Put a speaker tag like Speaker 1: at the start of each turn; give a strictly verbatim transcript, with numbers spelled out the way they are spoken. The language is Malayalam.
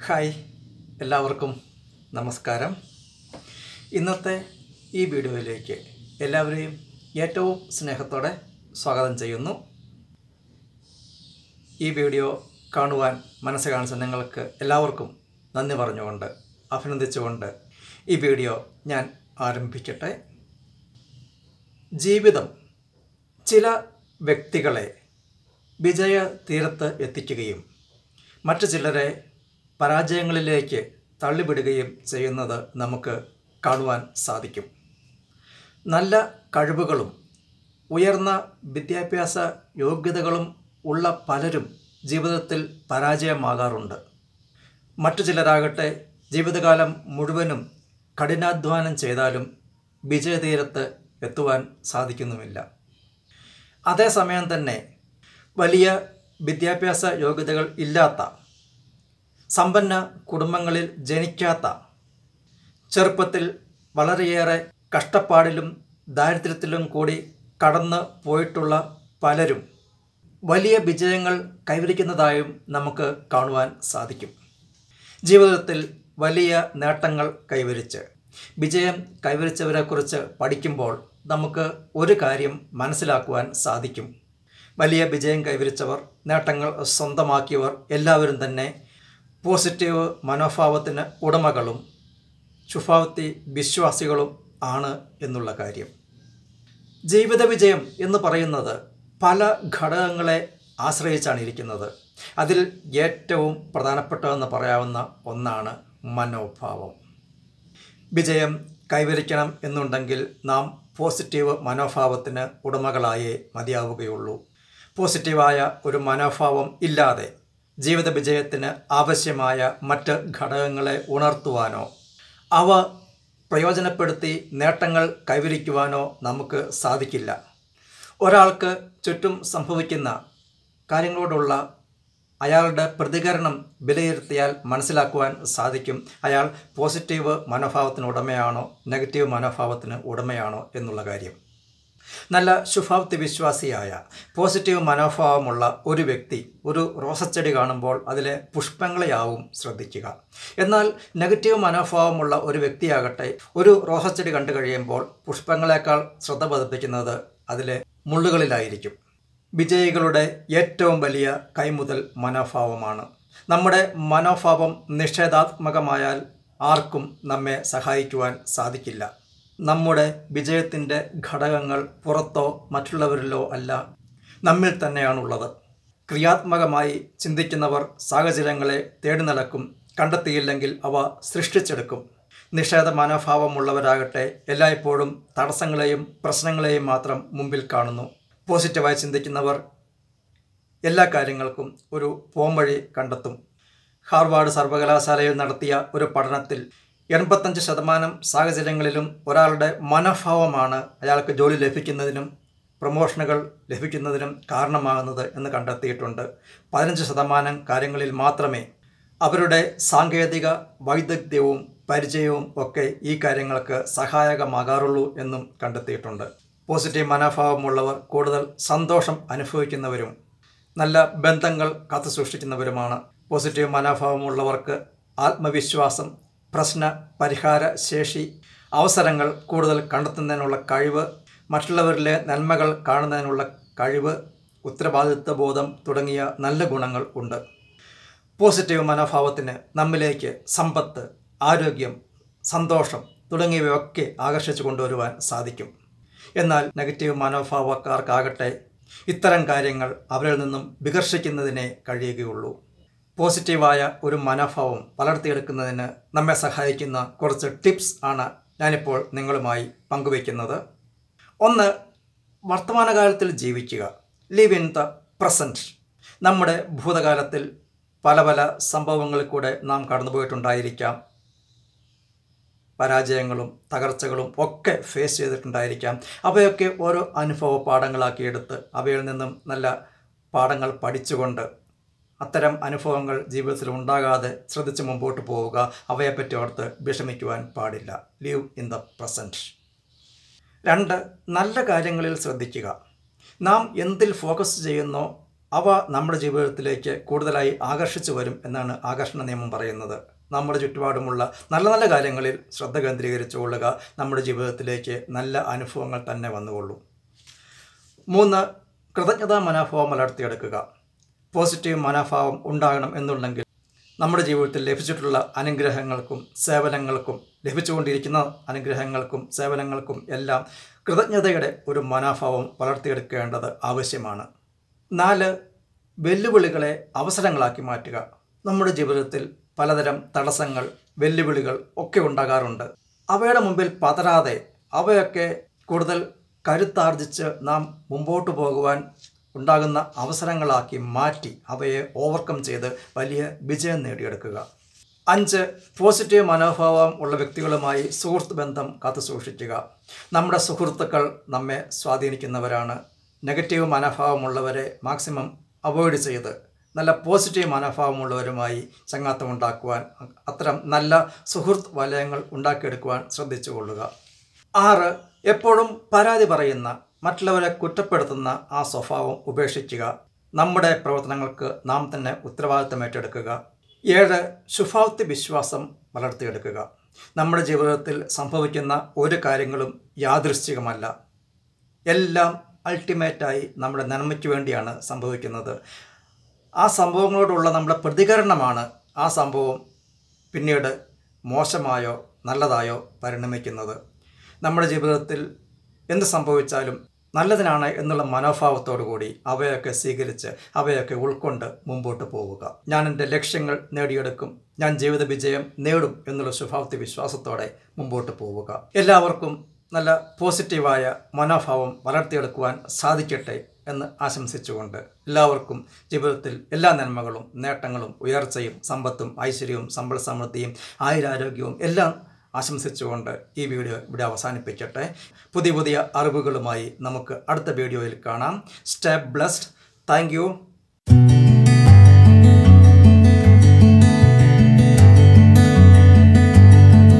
Speaker 1: ഹായ്, എല്ലാവർക്കും നമസ്കാരം. ഇന്നത്തെ ഈ വീഡിയോയിലേക്ക് എല്ലാവരെയും ഏറ്റവും സ്നേഹത്തോടെ സ്വാഗതം ചെയ്യുന്നു. ഈ വീഡിയോ കാണുവാൻ മനസ്സ് കാണിച്ച നിങ്ങൾക്ക് എല്ലാവർക്കും നന്ദി പറഞ്ഞുകൊണ്ട് അഭിനന്ദിച്ചുകൊണ്ട് ഈ വീഡിയോ ഞാൻ ആരംഭിക്കട്ടെ. ജീവിതം ചില വ്യക്തികളെ വിജയ തീരത്ത് എത്തിക്കുകയും മറ്റു ചിലരെ പരാജയങ്ങളിലേക്ക് തള്ളിവിടുകയും ചെയ്യുന്നത് നമുക്ക് കാണുവാൻ സാധിക്കും. നല്ല കഴിവുകളും ഉയർന്ന വിദ്യാഭ്യാസ യോഗ്യതകളും ഉള്ള പലരും ജീവിതത്തിൽ പരാജയമാകാറുണ്ട്. മറ്റു ചിലരാകട്ടെ ജീവിതകാലം മുഴുവനും കഠിനാധ്വാനം ചെയ്താലും വിജയതീരത്ത് എത്തുവാൻ സാധിക്കുന്നുമില്ല. അതേസമയം തന്നെ വലിയ വിദ്യാഭ്യാസ യോഗ്യതകൾ ഇല്ലാത്ത, സമ്പന്ന കുടുംബങ്ങളിൽ ജനിക്കാത്ത, ചെറുപ്പത്തിൽ വളരെയേറെ കഷ്ടപ്പാടിലും ദാരിദ്ര്യത്തിലും കൂടി കടന്നു പോയിട്ടുള്ള പലരും വലിയ വിജയങ്ങൾ കൈവരിക്കുന്നതായും നമുക്ക് കാണുവാൻ സാധിക്കും. ജീവിതത്തിൽ വലിയ നേട്ടങ്ങൾ കൈവരിച്ച് വിജയം കൈവരിച്ചവരെക്കുറിച്ച് പഠിക്കുമ്പോൾ നമുക്ക് ഒരു കാര്യം മനസ്സിലാക്കുവാൻ സാധിക്കും. വലിയ വിജയം കൈവരിച്ചവർ, നേട്ടങ്ങൾ സ്വന്തമാക്കിയവർ എല്ലാവരും തന്നെ പോസിറ്റീവ് മനോഭാവത്തിന് ഉടമകളും ശുഭാപ്തി വിശ്വാസികളും ആണ് എന്നുള്ള കാര്യം. ജീവിത വിജയം എന്ന് പറയുന്നത് പല ഘടകങ്ങളെ ആശ്രയിച്ചാണ് ഇരിക്കുന്നത്. അതിൽ ഏറ്റവും പ്രധാനപ്പെട്ടതെന്ന് പറയാവുന്ന ഒന്നാണ് മനോഭാവം. വിജയം കൈവരിക്കണം എന്നുണ്ടെങ്കിൽ നാം പോസിറ്റീവ് മനോഭാവത്തിന് ഉടമകളായേ മതിയാവുകയുള്ളൂ. പോസിറ്റീവായ ഒരു മനോഭാവം ഇല്ലാതെ ജീവിത വിജയത്തിന് ആവശ്യമായ മറ്റ് ഘടകങ്ങളെ ഉണർത്തുവാനോ അവ പ്രയോജനപ്പെടുത്തി നേട്ടങ്ങൾ കൈവരിക്കുവാനോ നമുക്ക് സാധിക്കില്ല. ഒരാൾക്ക് ചുറ്റും സംഭവിക്കുന്ന കാര്യങ്ങളോടുള്ള അയാളുടെ പ്രതികരണം വിലയിരുത്തിയാൽ മനസ്സിലാക്കുവാൻ സാധിക്കും അയാൾ പോസിറ്റീവ് മനോഭാവത്തിന് ഉടമയാണോ നെഗറ്റീവ് മനോഭാവത്തിന് ഉടമയാണോ എന്നുള്ള കാര്യം. നല്ല ശുഭാപ്തി വിശ്വാസിയായ പോസിറ്റീവ് മനോഭാവമുള്ള ഒരു വ്യക്തി ഒരു റോസച്ചെടി കാണുമ്പോൾ അതിലെ പുഷ്പങ്ങളെയാവും ശ്രദ്ധിക്കുക. എന്നാൽ നെഗറ്റീവ് മനോഭാവമുള്ള ഒരു വ്യക്തിയാകട്ടെ ഒരു റോസച്ചെടി കണ്ടു കഴിയുമ്പോൾ പുഷ്പങ്ങളെക്കാൾ ശ്രദ്ധ പതിപ്പിക്കുന്നത് അതിലെ മുള്ളുകളിലായിരിക്കും. വിജയികളുടെ ഏറ്റവും വലിയ കൈമുതൽ മനോഭാവമാണ്. നമ്മുടെ മനോഭാവം നിഷേധാത്മകമായാൽ ആർക്കും നമ്മെ സഹായിക്കുവാൻ സാധിക്കില്ല. നമ്മുടെ വിജയത്തിൻ്റെ ഘടകങ്ങൾ പുറത്തോ മറ്റുള്ളവരിലോ അല്ല, നമ്മിൽ തന്നെയാണുള്ളത്. ക്രിയാത്മകമായി ചിന്തിക്കുന്നവർ സാഹചര്യങ്ങളെ തേടി നടക്കും, കണ്ടെത്തിയില്ലെങ്കിൽ അവ സൃഷ്ടിച്ചെടുക്കും. നിഷേധ മനോഭാവമുള്ളവരാകട്ടെ എല്ലായ്പ്പോഴും തടസ്സങ്ങളെയും പ്രശ്നങ്ങളെയും മാത്രം മുമ്പിൽ കാണുന്നു. പോസിറ്റീവായി ചിന്തിക്കുന്നവർ എല്ലാ കാര്യങ്ങൾക്കും ഒരു പോംവഴി കണ്ടെത്തും. ഹാർവാർഡ് സർവകലാശാലയിൽ നടത്തിയ ഒരു പഠനത്തിൽ എൺപത്തഞ്ച് ശതമാനം സാഹചര്യങ്ങളിലും ഒരാളുടെ മനോഭാവമാണ് അയാൾക്ക് ജോലി ലഭിക്കുന്നതിനും പ്രൊമോഷനുകൾ ലഭിക്കുന്നതിനും കാരണമാകുന്നത് എന്ന് കണ്ടെത്തിയിട്ടുണ്ട്. പതിനഞ്ച് ശതമാനം കാര്യങ്ങളിൽ മാത്രമേ അവരുടെ സാങ്കേതിക വൈദഗ്ധ്യവും പരിചയവും ഒക്കെ ഈ കാര്യങ്ങൾക്ക് സഹായകമാകാറുള്ളൂ എന്നും കണ്ടെത്തിയിട്ടുണ്ട്. പോസിറ്റീവ് മനോഭാവമുള്ളവർ കൂടുതൽ സന്തോഷം അനുഭവിക്കുന്നവരും നല്ല ബന്ധങ്ങൾ കാത്തുസൂക്ഷിക്കുന്നവരുമാണ്. പോസിറ്റീവ് മനോഭാവമുള്ളവർക്ക് ആത്മവിശ്വാസം, പ്രശ്ന പരിഹാര ശേഷി, അവസരങ്ങൾ കൂടുതൽ കണ്ടെത്തുന്നതിനുള്ള കഴിവ്, മറ്റുള്ളവരിലെ നന്മകൾ കാണുന്നതിനുള്ള കഴിവ്, ഉത്തരവാദിത്വ ബോധം തുടങ്ങിയ നല്ല ഗുണങ്ങൾ ഉണ്ട്. പോസിറ്റീവ് മനോഭാവത്തിന് നമ്മിലേക്ക് സമ്പത്ത്, ആരോഗ്യം, സന്തോഷം തുടങ്ങിയവയൊക്കെ ആകർഷിച്ചു കൊണ്ടുവരുവാൻ സാധിക്കും. എന്നാൽ നെഗറ്റീവ് മനോഭാവക്കാർക്കാകട്ടെ ഇത്തരം കാര്യങ്ങൾ അവരിൽ നിന്നും വികർഷിക്കുന്നതിനേ കഴിയുകയുള്ളൂ. പോസിറ്റീവായ ഒരു മനോഭാവം വളർത്തിയെടുക്കുന്നതിന് നമ്മെ സഹായിക്കുന്ന കുറച്ച് ടിപ്സ് ആണ് ഞാനിപ്പോൾ നിങ്ങളുമായി പങ്കുവയ്ക്കുന്നത്. ഒന്ന്, വർത്തമാനകാലത്തിൽ ജീവിക്കുക. Live in the present. നമ്മുടെ ഭൂതകാലത്തിൽ പല പല സംഭവങ്ങളിൽ കൂടെ നാം കടന്നുപോയിട്ടുണ്ടായിരിക്കാം. പരാജയങ്ങളും തകർച്ചകളും ഒക്കെ ഫേസ് ചെയ്തിട്ടുണ്ടായിരിക്കാം. അവയൊക്കെ ഓരോ അനുഭവ പാഠങ്ങളാക്കിയെടുത്ത് അവയിൽ നിന്നും നല്ല പാഠങ്ങൾ പഠിച്ചുകൊണ്ട് അത്തരം അനുഭവങ്ങൾ ജീവിതത്തിൽ ഉണ്ടാകാതെ ശ്രദ്ധിച്ച് മുമ്പോട്ട് പോവുക. അവയെപ്പറ്റി ഓർത്ത് വിഷമിക്കുവാൻ പാടില്ല. Live in the present. രണ്ട്, നല്ല കാര്യങ്ങളിൽ ശ്രദ്ധിക്കുക. നാം എന്തിൽ ഫോക്കസ് ചെയ്യുന്നോ അവ നമ്മുടെ ജീവിതത്തിലേക്ക് കൂടുതലായി ആകർഷിച്ചു വരും എന്നാണ് ആകർഷണ നിയമം പറയുന്നത്. നമ്മുടെ ചുറ്റുപാടുമുള്ള നല്ല നല്ല കാര്യങ്ങളിൽ ശ്രദ്ധ കേന്ദ്രീകരിച്ചു കൊള്ളുക. നമ്മുടെ ജീവിതത്തിലേക്ക് നല്ല അനുഭവങ്ങൾ തന്നെ വന്നുകൊള്ളും. മൂന്ന്, കൃതജ്ഞതാ മനോഭാവം വളർത്തിയെടുക്കുക. പോസിറ്റീവ് മനോഭാവം ഉണ്ടാകണം എന്നുണ്ടെങ്കിൽ നമ്മുടെ ജീവിതത്തിൽ ലഭിച്ചിട്ടുള്ള അനുഗ്രഹങ്ങൾക്കും സേവനങ്ങൾക്കും ലഭിച്ചുകൊണ്ടിരിക്കുന്ന അനുഗ്രഹങ്ങൾക്കും സേവനങ്ങൾക്കും എല്ലാം കൃതജ്ഞതയുടെ ഒരു മനോഭാവം വളർത്തിയെടുക്കേണ്ടത് ആവശ്യമാണ്. നാല്, വെല്ലുവിളികളെ അവസരങ്ങളാക്കി മാറ്റുക. നമ്മുടെ ജീവിതത്തിൽ പലതരം തടസ്സങ്ങൾ, വെല്ലുവിളികൾ ഒക്കെ ഉണ്ടാകാറുണ്ട്. അവയുടെ മുമ്പിൽ പതറാതെ അവയൊക്കെ കൂടുതൽ കരുത്താർജിച്ച് നാം മുമ്പോട്ട് പോകുവാൻ ഉണ്ടാകുന്ന അവസരങ്ങളാക്കി മാറ്റി അവയെ ഓവർകം ചെയ്ത് വലിയ വിജയം നേടിയെടുക്കുക. അഞ്ച്, പോസിറ്റീവ് മനോഭാവം ഉള്ള വ്യക്തികളുമായി സുഹൃത്ത് ബന്ധം കാത്തുസൂക്ഷിക്കുക. നമ്മുടെ സുഹൃത്തുക്കൾ നമ്മെ സ്വാധീനിക്കുന്നവരാണ്. നെഗറ്റീവ് മനോഭാവമുള്ളവരെ മാക്സിമം അവോയ്ഡ് ചെയ്ത് നല്ല പോസിറ്റീവ് മനോഭാവമുള്ളവരുമായി ചങ്ങാത്തം ഉണ്ടാക്കുവാൻ, അത്തരം നല്ല സുഹൃത്ത് വലയങ്ങൾ ഉണ്ടാക്കിയെടുക്കുവാൻ ശ്രദ്ധിച്ചു കൊള്ളുക. ആറ്, എപ്പോഴും പരാതി പറയുന്ന, മറ്റുള്ളവരെ കുറ്റപ്പെടുത്തുന്ന ആ സ്വഭാവം ഉപേക്ഷിക്കുക. നമ്മുടെ പ്രവർത്തനങ്ങൾക്ക് നാം തന്നെ ഉത്തരവാദിത്തം ഏറ്റെടുക്കുക. ഏഴ്, ശുഭാപ്തി വിശ്വാസം വളർത്തിയെടുക്കുക. നമ്മുടെ ജീവിതത്തിൽ സംഭവിക്കുന്ന ഒരു കാര്യങ്ങളും യാദൃശ്ചികമല്ല. എല്ലാം അൾട്ടിമേറ്റായി നമ്മുടെ നന്മയ്ക്ക് വേണ്ടിയാണ് സംഭവിക്കുന്നത്. ആ സംഭവങ്ങളോടുള്ള നമ്മുടെ പ്രതികരണമാണ് ആ സംഭവം പിന്നീട് മോശമായോ നല്ലതായോ പരിണമിക്കുന്നത്. നമ്മുടെ ജീവിതത്തിൽ എന്ത് സംഭവിച്ചാലും നല്ലതിനാണ് എന്നുള്ള മനോഭാവത്തോടു കൂടി അവയൊക്കെ സ്വീകരിച്ച് അവയൊക്കെ ഉൾക്കൊണ്ട് മുമ്പോട്ട് പോവുക. ഞാൻ എൻ്റെ ലക്ഷ്യങ്ങൾ നേടിയെടുക്കും, ഞാൻ ജീവിത വിജയം നേടും എന്നുള്ള ശുഭാപ്തി വിശ്വാസത്തോടെ മുമ്പോട്ട് പോവുക. എല്ലാവർക്കും നല്ല പോസിറ്റീവായ മനോഭാവം വളർത്തിയെടുക്കുവാൻ സാധിക്കട്ടെ എന്ന് ആശംസിച്ചുകൊണ്ട് എല്ലാവർക്കും ജീവിതത്തിൽ എല്ലാ നന്മകളും നേട്ടങ്ങളും ഉയർച്ചയും സമ്പത്തും ഐശ്വര്യവും സമ്പൽ സമൃദ്ധിയും ആയുരാരോഗ്യവും എല്ലാം ആശംസിച്ചുകൊണ്ട് ഈ വീഡിയോ ഇവിടെ അവസാനിപ്പിക്കട്ടെ. പുതിയ പുതിയ അറിവുകളുമായി നമുക്ക് അടുത്ത വീഡിയോയിൽ കാണാം. Stay blessed. Thank U.